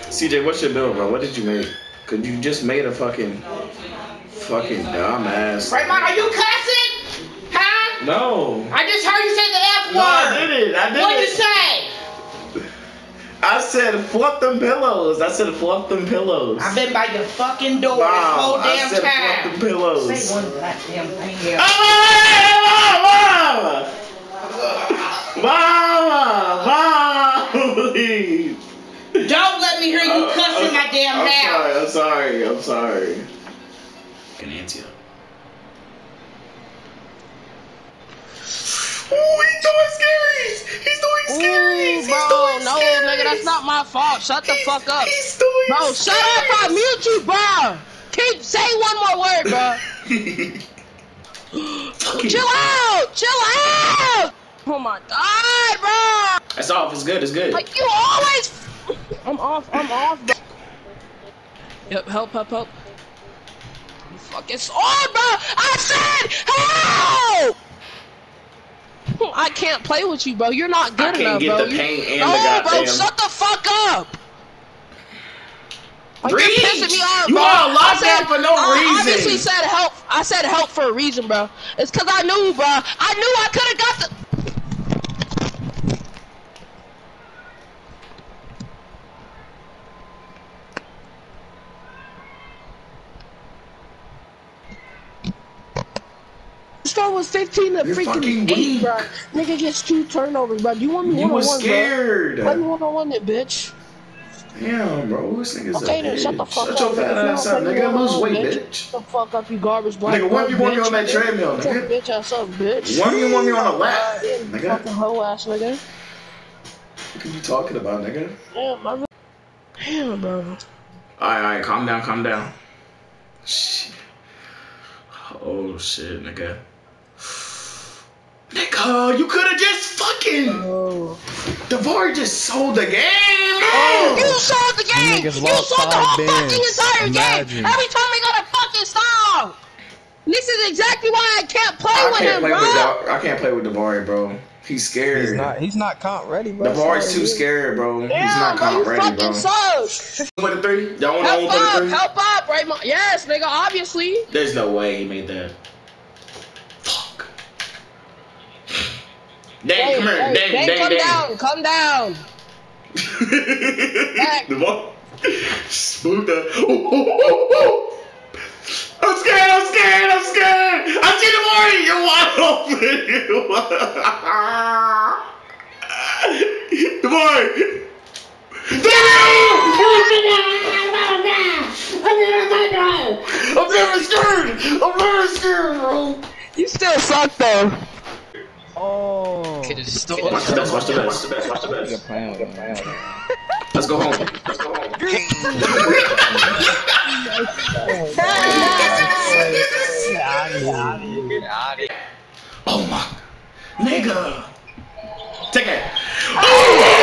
CJ, what's your bill, bro? What did you make? Cause you just made a fucking dumbass. Raymond, are you cussing? Huh? No. I just heard you say the F word. No, I didn't. What did you say? I said fluff them pillows. I said fluff them pillows. I've been by your fucking door this whole damn time. Fluff them pillows. Say one goddamn thing. Mama, please. Don't let me hear you cuss in my damn house. I'm sorry. Can answer. Oh, he's doing scaries. He's doing scaries. Bro, no, nigga, that's not my fault. Shut the fuck up. He's doing bro, shut up. I'll mute you, bro. Say one more word, bro. Chill out. Oh my god, bro. That's off. It's good. Like you always. I'm off, bro. Yep, help. Fuck, it's on, bro. I said help. I can't play with you, bro. You're not good enough, bro. I can't get the paint and the goddamn... bro, shut the fuck up. Like, you're pissing me off, you bro. all locked down for no reason. I obviously said help. I said help for a reason, bro. It's because I knew, bro. I knew I could have got the... Star was 15 to freaking 8, bro. Nigga gets 2 turnovers, bro. Do you want me one-on-one, bro? You was scared. Play me one-on-one, that bitch. Damn, bro. This nigga's okay, a then bitch. shut the fuck Shut up. your fat ass up, nigga. Lose weight, bitch. Shut the fuck up, you garbage black. Nigga, when you want me on that treadmill, nigga? Shut your bitch ass up, bitch. When you want me on the lap, nigga? Fucking hoe ass, nigga. What are you talking about, nigga? Damn, bro. Alright, calm down. Shit. Oh, shit, nigga. Nigga, you could've just fucking... Devar just sold the game, man! You sold the game! You sold the whole fucking entire game! Every time we got a fucking stop! This is exactly why I can't play with him, bro! I can't play with Devar, bro. He's scared. He's not comp ready, bro. Devar's too scared, bro. Damn, he's not comp ready, bro. Sucks. Put the 3? Y'all want to put the 3? Help up, right? Yes, nigga, obviously. There's no way he made that. Fuck. Dang, come here. Dang. Come down. The ball. Smooth that. Oh. I'm scared. I see the morning. You're wide open. The boy. I'm never scared, bro. You still suck, though. Oh. Watch the best. Let's go home. Oh my nigga. Take it. Oh!